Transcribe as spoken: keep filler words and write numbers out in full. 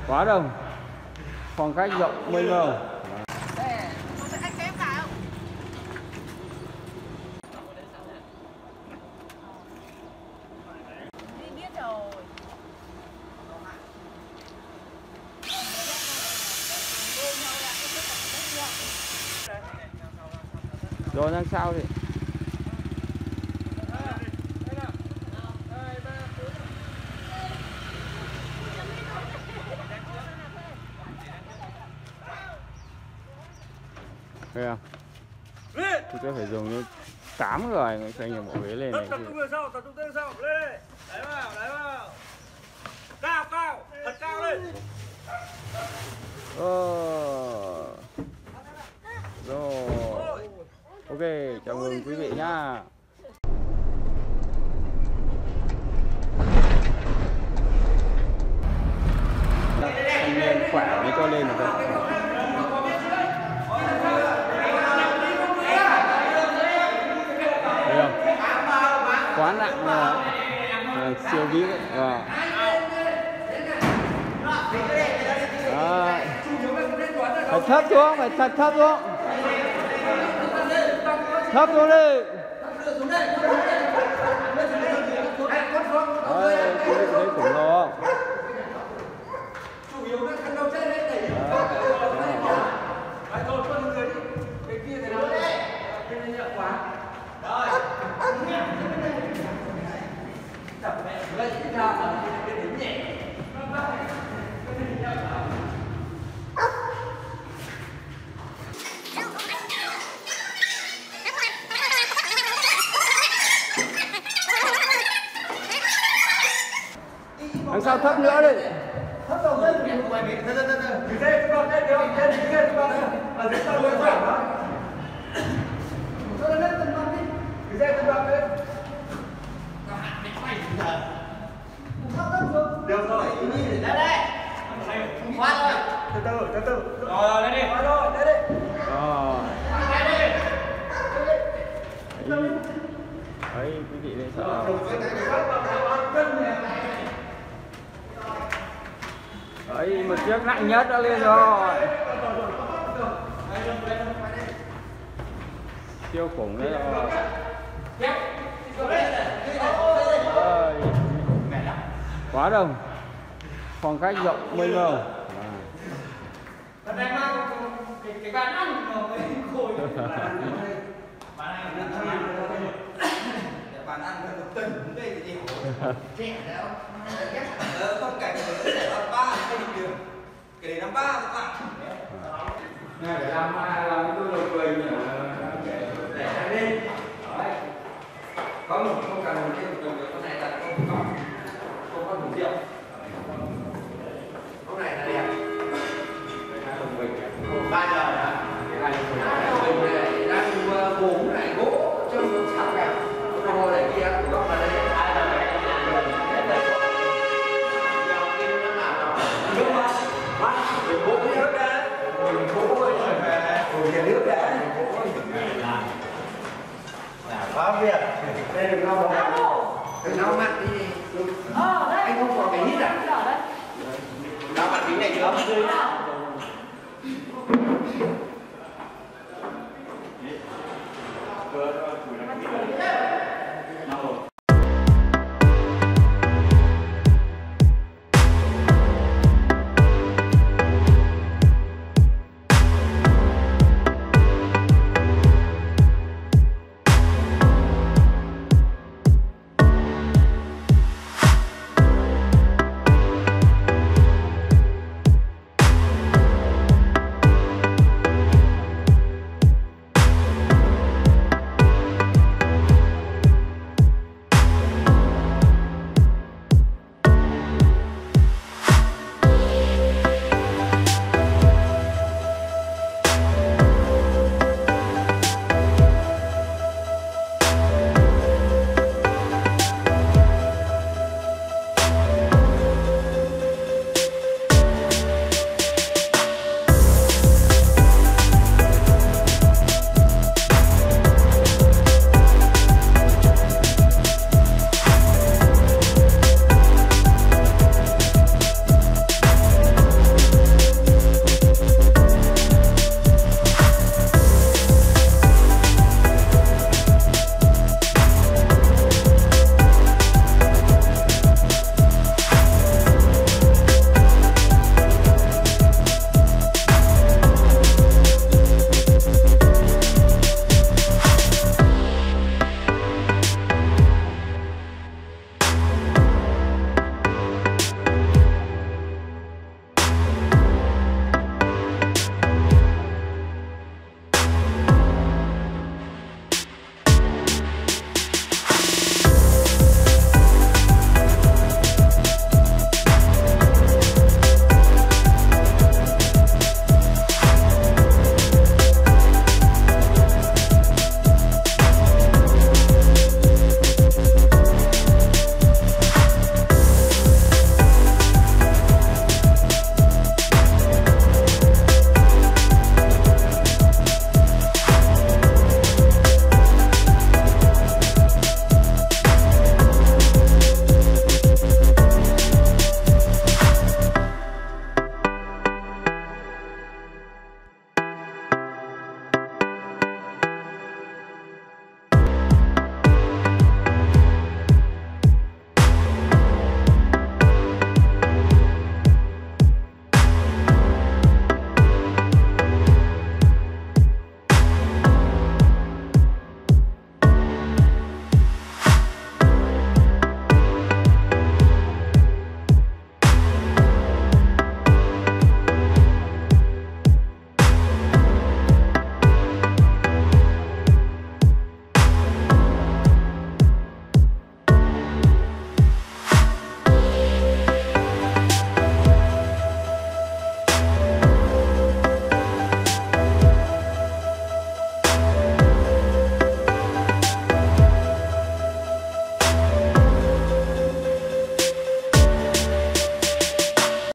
Quá đông, khoảng cách rộng mênh mông. Rồi đang sao thì thấy không? Chúng tôi phải dùng như tám người mới xoay nhiều bộ ghế lên này. Tập trung người sau, tập trung người sau, lên, đẩy vào, đẩy vào, cao, cao, thật cao lên. Ờ. Rồi. Ok, chào mừng quý vị nhá. Thanh niên khỏe mới cho lên được đâu. Thấy không? Quá nặng là siêu vip đấy. À. À. Phải thấp xuống, phải thật thấp xuống. Thấp xuống đi. Đấy, quý vị thấy khủng lồ không? Chủ yếu là khăn đầu trên đấy đẩy. Đấy thôi, con người đi. Cái kia thế nào đấy? Cái này nhẹ quá. Rồi. Tập mẹ lấy ra ở cái đỉnh nhẹ. Đằng sau thấp nữa đi. Thấp đầu lên. Từ từ từ từ. Từ đây các bạn lên được. Trên đỉnh kia các bạn lên. Ở dưới tàu lên khoảng đó. Cho nó lên tầng mặt đi. Từ đây các bạn lên. Nó hạt mẹ quay từ giờ. Thấp thấp xuống. Được rồi. Đây đây. Khoan thôi. Từ từ từ từ. Rồi lên đi. Khoan thôi. Đây đi. Rồi. Đây đi. Đấy, quý vị thấy sợ. Đấy, một chiếc nặng nhất đã lên rồi. Siêu khủng đấy rồi. Đấy. Quá đông, khoảng cách rộng mênh mông. Cái bàn ăn mà mới khôi. Bạn ăn nó được tỉnh đây thì gì hổ trẻ đấy không? Ờ, không cảnh này để làm ba cái gì được. Cái này làm ba thì bạn. Này để làm làm cái tôi đầu cười nhỉ? Để để lên. Đấy. Không, không cần một cái đồng cái con này là không có không có đủ rượu. Con này là đẹp. Cái đồng bình ba giờ hả? Cái này đồng bình này đang bốn này gỗ trông nó sắc đẹp. Rồi này kia của góc là đây ai là này nước mà bắt mình bố cái nước ra mình bố rồi rồi cái nước ra là có việc đây đừng lau đâu đừng lau mặt đi anh không còn cái hít à lau mặt kính này chưa